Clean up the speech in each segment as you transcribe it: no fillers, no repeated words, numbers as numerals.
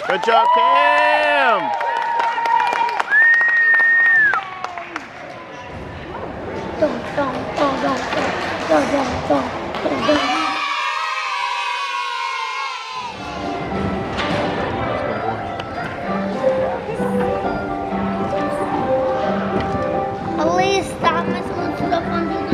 Good job, Cam! Please stop my school stuff on the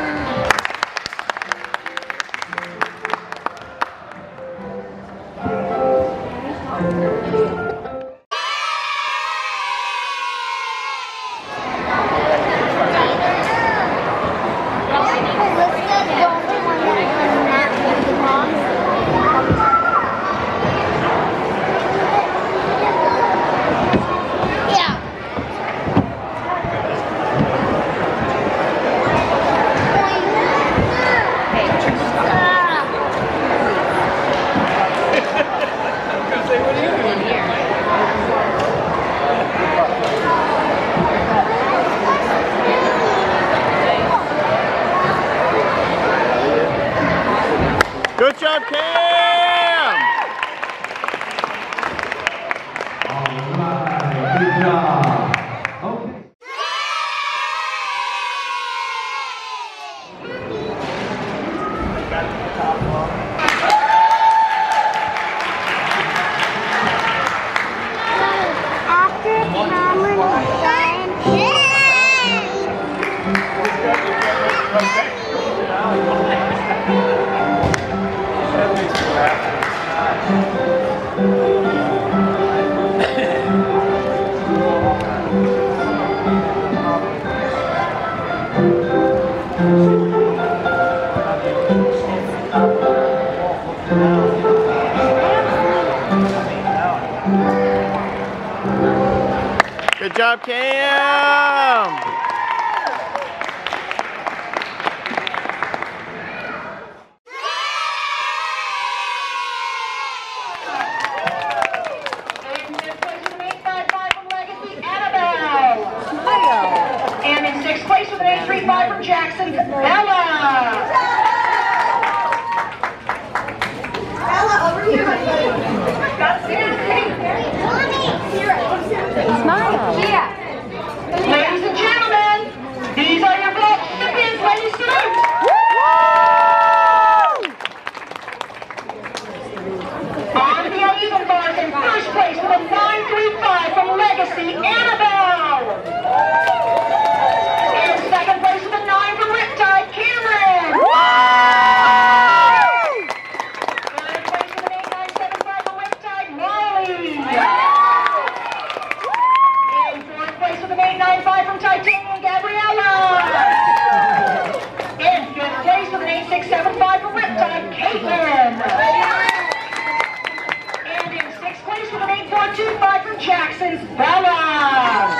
Good job, Cam! All right, good job. Okay. after Kamryn was Good job, Cam! And in sixth place with an 8.35 from Jackson, Ella. Ella, over here. Smile. Yeah. Ladies and gentlemen, these are your black champions. Ladies, salute. On the uneven bars in first place with a 9.35 from Legacy, Annabelle. In second place with a 9 from Riptide, Kamryn. Third place with an 8.975 from Riptide, Molly. In fourth place with an 8.95 from Titanium, Gabriella. In fifth place with an 8.675 from Riptide, Caitlin. And in sixth place with an 8.425 from Jackson's Bella.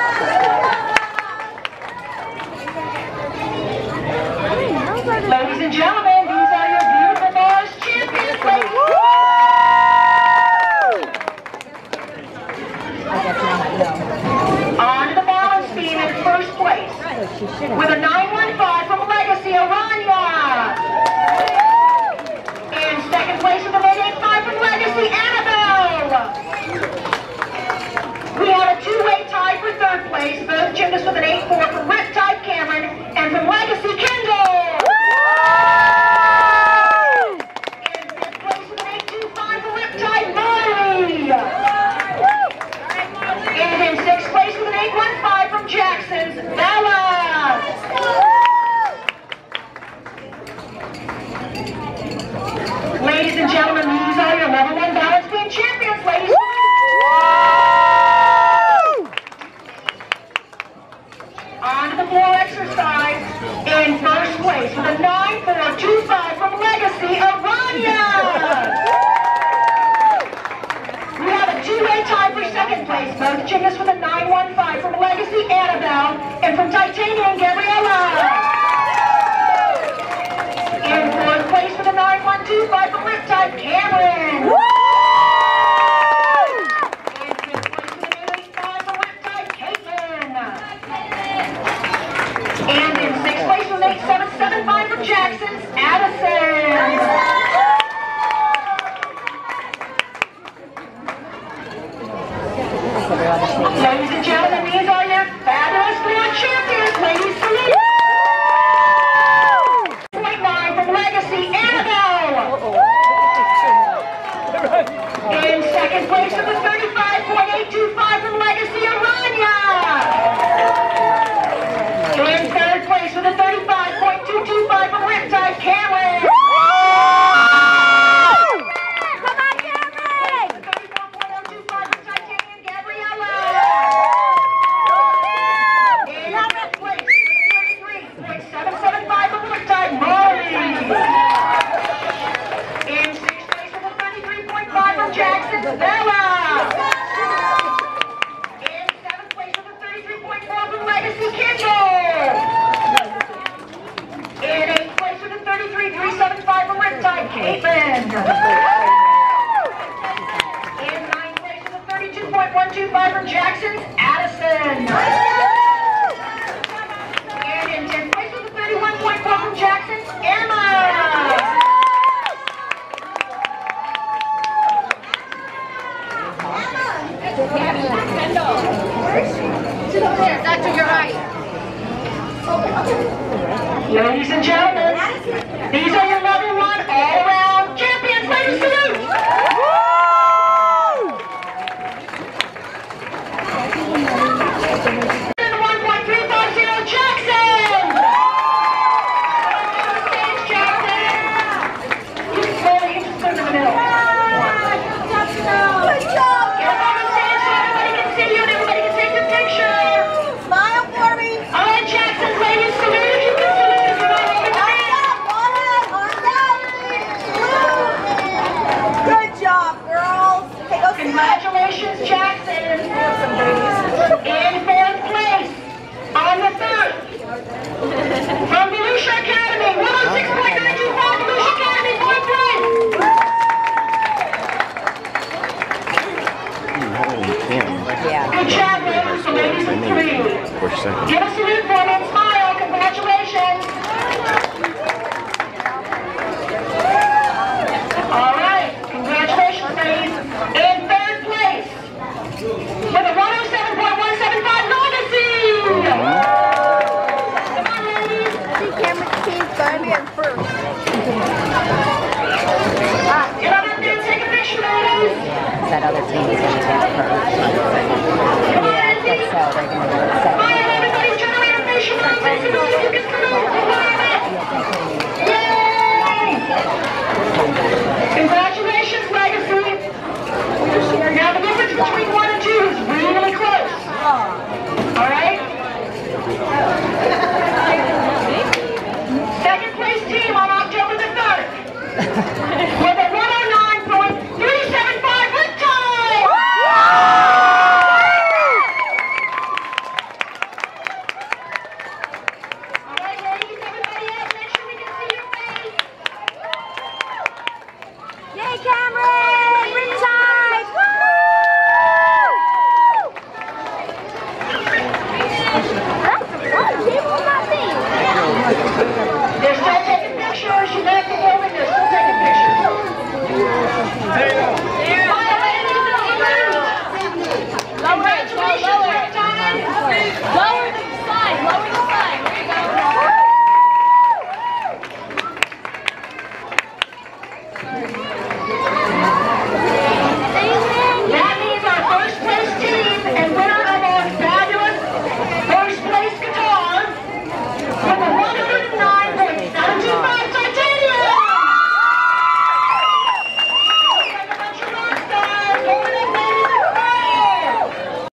Ladies and gentlemen, these are your beautiful bars champions, ladies. On to the balance beam in first place with a 9.15 from Legacy, Aranya. In second place with an 8.85 from Legacy, Annabelle. We have a two-way tie for third place, both gymnasts with an 8.4 from Riptide, Kamryn, and from Legacy, Kendall. In fifth place with an 8.25 from Riptide, Molly. And in sixth place with an 8.15 from Jackson's Bella. Ladies and gentlemen, these are your level 1 balance beam champions, ladies. On to the floor exercise. In first place with a 9.425 from Legacy, Aranya. We have a two-way tie for second place. Both gymnasts with a 9.15 from Legacy, Annabelle, and from Titanium, Gabriella. In fourth place with a 9.125 from Riptide, Kamryn. In fifth place with an 8.85 from Riptide, Caitlin. And in sixth place with an 8.775 from Jackson's Addison. Ladies and gentlemen, these are your fabulous grand champions. Ladies, salute. 0.9 from Legacy, Annabelle. In second place with the 35.825 from Legacy, Aranya. In third place with the 35.225 from Riptide, Kamryn. Come on, Kamryn! 34.025 from Titanium, Gabriella. In fifth place with the 33.775 from Riptide, Molly. In sixth place with the 33.5 from Jackson, Bella. In seventh place with the 33.4 from Legacy, Kendall. In eighth place with the 33.375 from Riptide, Kamryn. In ninth place with the 32.125 from Jackson's, Addison. And in 10th place with the 31.4 from Jackson's, Emma. That's to your right. Ladies and gentlemen, these are your number one all-around champions. Ladies, salute! And 1.350 Jackson! Stage, Jackson! You can slowly put him in the middle. Good job! Get up on the stage so everybody can see you and everybody can take the picture. Smile for me. All right, Jackson, ladies, salute if you can salute if you're not holding your hand. Good job, girls. Okay, go sit. Congratulations, Jackson. In fourth place, on the third, from Volusia Academy, 106.925, Volusia Academy, fourth place. Good job, ladies. The ladies in three. Give a salute for me and smile. Congratulations. All right. Congratulations, ladies. In third place, with a 107.175 Legacy. Come on, ladies. See, Kamryn's team's going to be in first. Get up there and take a picture, ladies. That other team is going to get first. Come on, Yeah, I think so. They're going to go to Come on, second. everybody, generate a picture. Come on, you can salute. Yay! Congratulations, Legacy. Now, the difference between